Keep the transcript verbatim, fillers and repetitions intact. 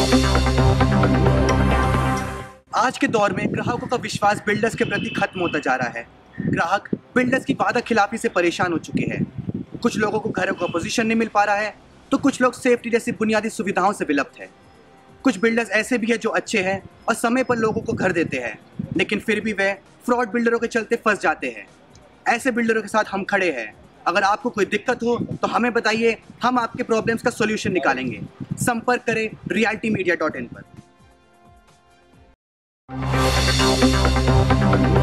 आज के दौर में ग्राहकों का विश्वास बिल्डर्स के प्रति खत्म होता जा रहा है। ग्राहक बिल्डर्स की वादा खिलाफी से परेशान हो चुके हैं। कुछ लोगों को घरों का पोजीशन नहीं मिल पा रहा है, तो कुछ लोग सेफ्टी जैसी बुनियादी सुविधाओं से विलुप्त है। कुछ बिल्डर्स ऐसे भी हैं जो अच्छे हैं और समय पर लोगों को घर देते हैं, लेकिन फिर भी वे फ्रॉड बिल्डरों के चलते फंस जाते हैं। ऐसे बिल्डरों के साथ हम खड़े हैं। अगर आपको कोई दिक्कत हो तो हमें बताइए, हम आपके प्रॉब्लम्स का सॉल्यूशन निकालेंगे। संपर्क करें रियल्टी मीडिया डॉट इन पर।